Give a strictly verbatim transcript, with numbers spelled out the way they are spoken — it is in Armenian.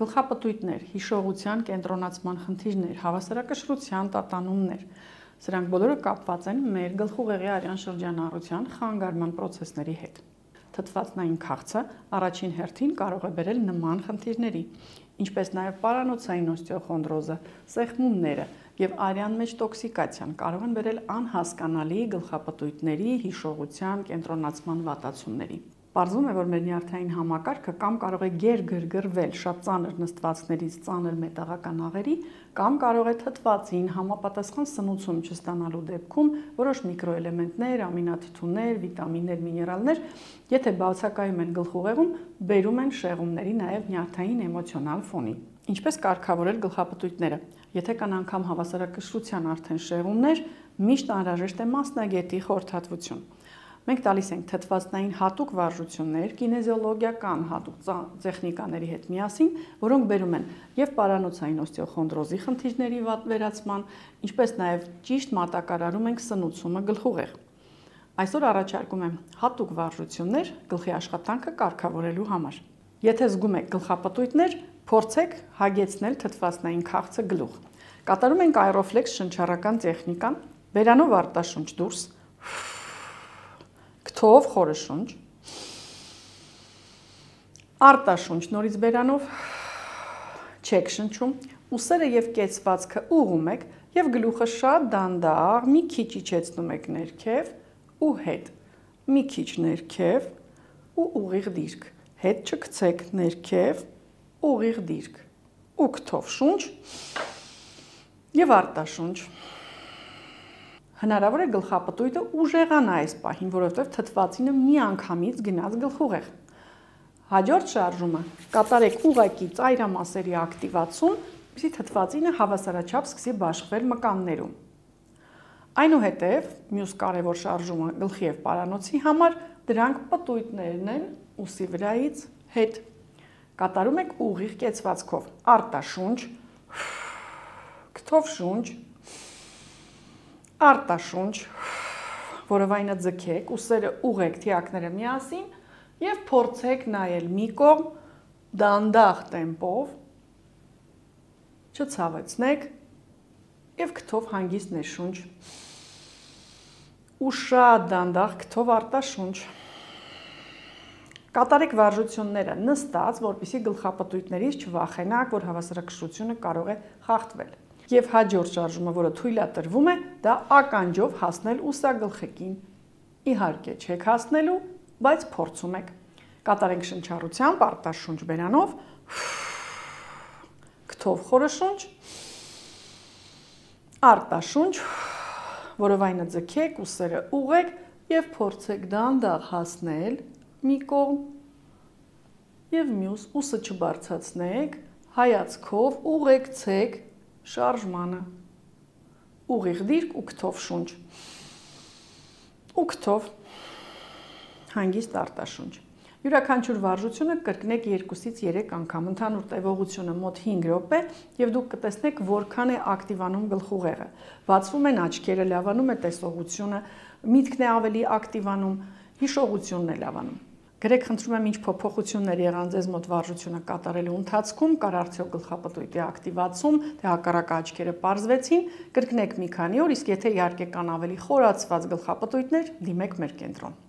գլխապտույտներ, հիշողության կենտրոնացման խնդիրներ, հավասարակշռության տատանումներ։ Սրանք բոլորը կապված են մեր գլխուղեղի արյան շրջանառության խանգարման պրոցեսների հետ։ Թթվածնային քաղցը առաջին հերթին կարող է բերել նման խնդիրների, ինչպես նաև պարանոցային օստեոխոնդրոզը, սեղմումները և արյան մեջ տոքսիկացիան կարող են բերել անհասկանալի գլխապտույտների հիշողության կենտրոնացման վատացումների։ Պարզվում է, որ մեր նյարդային համակարգը կամ կարող է գերգրգռվել շատ ծանր նստվածքներից ծանր մետաղական աղերի, կամ կարող է թթվածին համապատասխան սնուցում չստանալու դեպքում որոշ միկրոէլեմենտներ, ամինաթթուներ, վիտամիններ, միներալներ, եթե բացակայում են գլխուղեղում, բերում են շեղումների նաև նյարդային էմոցիոնալ ֆոնի։ Ինչպես կարգավորել գլխապտույտները։ Եթե կան անգամ հավասարակշռության արդեն շեղումներ, միշտ անհրաժեշտ է մասնագետի խորհրդատվություն։ Մենք տալիս ենք թթվածնային հատուկ վարժություններ, կինեզիոլոգիական հատուկ տեխնիկաների հետ միասին, որոնք բերում են և պարանոցային օստեոխոնդրոզի խնդիրների վերացման, ինչպես նաև ճիշտ մատակարարում ենք սնուցումը գլխուղեղ։ Այսօր առաջարկում եմ հատուկ վարժություններ գլխի աշխատանքը կարգավորելու համար։ Եթե զգում եք գլխապտույտներ, փորձեք հագեցնել թթվածնային քաղցը գլուխ։ Կատարում ենք Aeroflex շնչառական տեխնիկան, բերանով արտաշունչ դուրս, քթով խորը շունչ, արտաշունչ նորից բերանով, չեք շնչում, ուսերը և կեցվածքը ուղղում եք և գլուխը շատ դանդաղ մի քիչ իջեցնում եք ներքև ու հետ, մի քիչ ներքև ու ուղիղ դիրք, հետ չգցեք ներքև, ուղիղ դիրք ու քթով շունչ և արտաշունչ։ Հնարավոր է գլխապտույտը ուժեղանա այս պահին, որովհետև թթվածինը միանգամից գնաց գլխուղեղ։ Հաջորդ շարժումը կատարեք ուղղակի ծայրամասերի ակտիվացում, որպեսզի թթվածինը հավասարաչափ սկսի բաշխվել մկաններում։ Այնուհետև մյուս կարևոր շարժումը գլխի և պարանոցի համար դրանք պտույտներն են ուսի վրայից հետ։ Կատարում եք ուղիղ կեցվածքով, արտաշունչ, քթով շունչ, արտաշունչ, որովայնը ձգեք, ուսերը ուղղեք, թիակները միասին և փորձեք նայել մի կողմ դանդաղ տեմպով, չցավեցնեք և քթով հանգիստ ներշունչ ու շատ դանդաղ քթով արտաշունչ։ Կատարեք վարժությունները նստած, որպեսզի գլխապտույտներից չվախենաք, որ հավասարակշռությունը կարող է խախտվել։ Եվ հաջորդ շարժումը, որը թույլատրվում է, դա ականջով հասնել ուսագլխիկին։ Իհարկե չեք հասնելու, բայց փորձում եք։ Կատարենք շնչառությամբ արտաշունչ բերանով, քթով խորը շունչ, արտաշունչ, որովայնը ձգեք, ուսերը ուղղեք և փորձեք դանդաղ հասնել մի կողմ և մյուս, ուսը չբարձրացնեք, հայացքով ուղեկցեք շարժմանը, ուղիղ դիրք ու քթով շունչ, ու քթով հանգիստ արտաշունչ։ Յուրաքանչյուր վարժությունը կրկնեք երկուսից երեք անգամ, ընդհանուր տևողությունը մոտ հինգ րոպե և դուք կտեսնեք որքան է ակտիվանում գլխուղեղը։ Բացվում են աչքերը, լավանում է տեսողությունը, միտքն է ավելի ակտիվանում, հիշողությունն է լավանում։ Գրեք, խնդրում եմ, ինչ փոփոխություններ եղան ձեզ մոտ վարժությունը կատարելու ընթացքում, կար արդյոք գլխապտույտի ակտիվացում, թե հակառակը աչքերը պարզվեցին, կրկնեք մի քանի օր, իսկ եթե իհարկե կան ավելի խորացված գլխապտույտներ, դիմեք մեր կենտրոն։